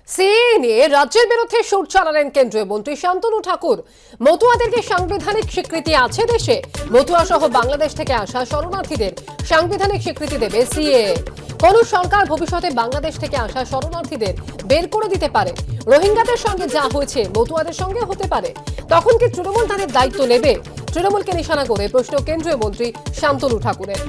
CAA নিয়ে রাজ্যের বিরুদ্ধে সুর চালালেন কেন্দ্রীয় মন্ত্রী শান্তনু ঠাকুর। মতুয়াদেরকে সাংবিধানিক স্বীকৃতি আছে দেশে, মতুয়া সহ বাংলাদেশ থেকে আসা শরণার্থীদের সাংবিধানিক স্বীকৃতি দেবে সিএএ। কোন সরকার ভবিষ্যতে বাংলাদেশ থেকে আসা শরণার্থীদের বের করে দিতে পারে। রোহিঙ্গাদের সঙ্গে যা হয়েছে মতুয়াদের সঙ্গে হতে পারে। তখন কি তৃণমূল তাদের দায়িত্ব নেবে? তৃণমূলকে নিশানা করে প্রশ্ন কেন্দ্রীয় মন্ত্রী শান্তনু ঠাকুরের।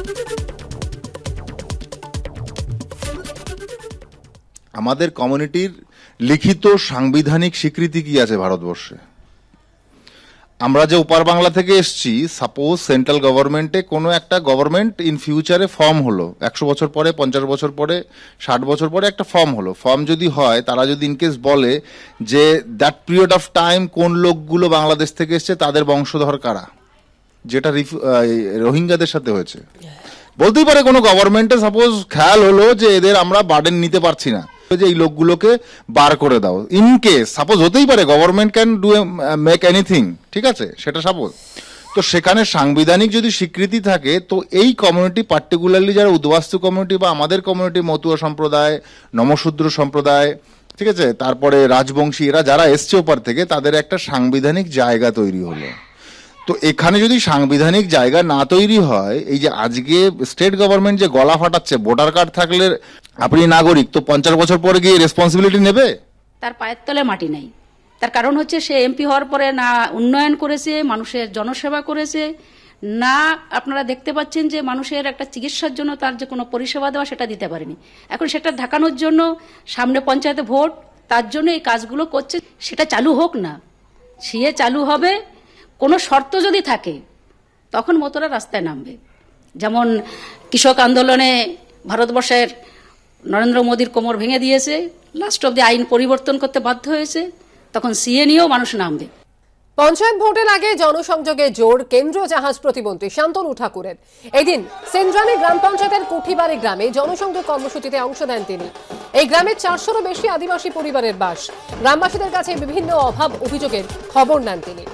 আমাদের কমিউনিটির লিখিত সাংবিধানিক স্বীকৃতি কি আছে ভারতবর্ষে? আমরা যে উপার বাংলা থেকে এসেছি, সাপোজ সেন্ট্রাল গভর্নমেন্টে কোনো একটা গভর্নমেন্ট ইন ফিউচারে ফর্ম হলো, 100 বছর পরে, 50 বছর পরে, 60 বছর পরে একটা ফর্ম হলো। ফর্ম যদি হয়, তারা যদি ইনকেস বলে যে দ্যাট পিরিয়ড অফ টাইম কোন লোকগুলো বাংলাদেশ থেকে এসছে, তাদের বংশধর কারা, যেটা রোহিঙ্গাদের সাথে হয়েছে, বলতেই পারে কোনো গভর্নমেন্টে সাপোজ খেয়াল হলো যে এদের আমরা বার্ডেন নিতে পারছি না, যে এই লোকগুলোকে বার করে দাও। ইন কেস সাপোজ হতেই পারে, government can do make anything, ঠিক আছে, সেটা সাপোজ। তো সেখানে সাংবিধানিক যদি স্বীকৃতি থাকে, তো এই কমিউনিটি, পার্টিকুলারলি যারা উদ্বাস্তু কমিউনিটি বা আমাদের কমিউনিটি, মতুয়া সম্প্রদায়, নমশূদ্র সম্প্রদায়, ঠিক আছে, তারপরে রাজবংশী, এরা যারা এসছে ওপার থেকে, তাদের একটা সাংবিধানিক জায়গা তৈরি হলো। তো এখানে যদি সাংবিধানিক জায়গা না তৈরি হয়, এই যে আজকে স্টেট গভর্নমেন্ট যে গলা ফাটাচ্ছে, ভোটার কার্ড থাকলে আপনি নাগরিক, তো 50 বছর পরে গিয়ে রেসপন্সিবিলিটি নেবে? তার পায়ের তলে মাটি নাই। তার কারণ হচ্ছে সে এমপি হওয়ার পরে না উন্নয়ন করেছে, মানুষের জনসেবা করেছে, না আপনারা দেখতে পাচ্ছেন যে মানুষের একটা চিকিৎসার জন্য তার যে কোনো পরিষেবা দেওয়া সেটা দিতে পারেনি। এখন সেটা ঢাকানোর জন্য সামনে পঞ্চায়েতে ভোট, তার জন্য এই কাজগুলো করছে। সেটা চালু হোক না, সিএ চালু হবে, কোনো শর্ত যদি থাকে তখন মতোরা রাস্তায় নামবে। যেমন কৃষক আন্দোলনে ভারতবর্ষের নরেন্দ্র মোদীর কোমর ভেঙে দিয়েছে, লাস্ট অব দি আইন পরিবর্তন করতে বাধ্য হয়েছে, তখন সিএ নিয়েও মানুষ নামবে। পঞ্চায়েত ভোটের আগে জনসংযোগে জোর কেন্দ্রীয় জাহাজ প্রতিমন্ত্রী শান্তনু ঠাকুরের। এদিন সেন্দ্রানী গ্রাম পঞ্চায়েতের কুঠিবাড়ি গ্রামে জনসংযোগ কর্মসূচিতে অংশ নেন তিনি। এই গ্রামে 400-রও বেশি আদিবাসী পরিবারের বাস। গ্রামবাসীদের কাছে বিভিন্ন অভাব অভিযোগের খবর নেন তিনি।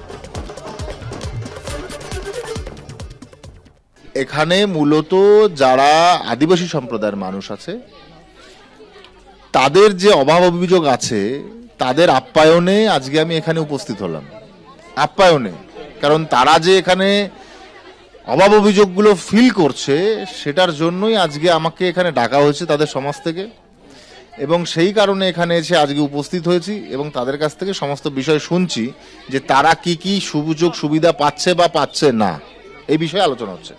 এখানে মূলত যারা আদিবাসী সম্প্রদায়ের মানুষ আছে, তাদের যে অভাব অভিযোগ আছে, তাদের আপ্যায়নে আজকে আমি এখানে উপস্থিত হলাম। আপ্যায়নে, কারণ তারা যে এখানে অভাব অভিযোগগুলো ফিল করছে, সেটার জন্যই আজকে আমাকে এখানে ডাকা হয়েছে তাদের সমাজ থেকে, এবং সেই কারণে এখানে এসে আজকে উপস্থিত হয়েছি এবং তাদের কাছ থেকে সমস্ত বিষয় শুনছি যে তারা কি কি সুযোগ সুবিধা পাচ্ছে বা পাচ্ছে না, এই বিষয়ে আলোচনা হচ্ছে।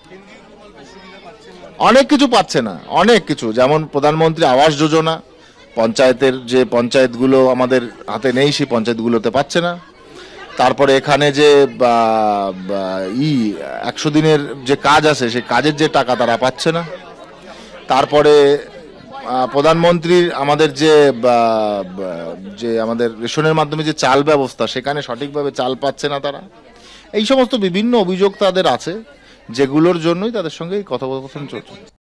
অনেক কিছু পাচ্ছে না, অনেক কিছু, যেমন প্রধানমন্ত্রী আবাস যোজনা, পঞ্চায়েতের যে পঞ্চায়েতগুলো আমাদের হাতে নেই, সেই পঞ্চায়েতগুলোতে পাচ্ছে না। তারপরে এখানে যে 100 দিনের যে কাজ আছে, সেই কাজের যে টাকা তারা পাচ্ছে না। তারপরে প্রধানমন্ত্রীর আমাদের যে আমাদের রেশনের মাধ্যমে যে চাল ব্যবস্থা, সেখানে সঠিকভাবে চাল পাচ্ছে না তারা। এই সমস্ত বিভিন্ন অভিযোগ তাদের আছে, যেগুলোর জন্যই তাদের সঙ্গে এই কথোপকথন চলছে।